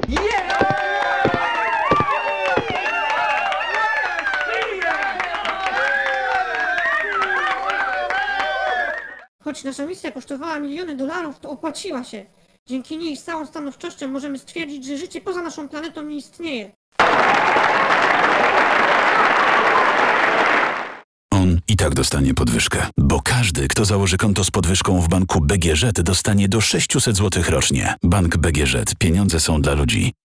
Choć nasza misja kosztowała miliony dolarów, to opłaciła się. Dzięki niej z całą stanowczością możemy stwierdzić, że życie poza naszą planetą nie istnieje. On i tak dostanie podwyżkę, bo każdy, kto założy konto z podwyżką w banku BGŻ, dostanie do 600 zł rocznie. Bank BGŻ. Pieniądze są dla ludzi.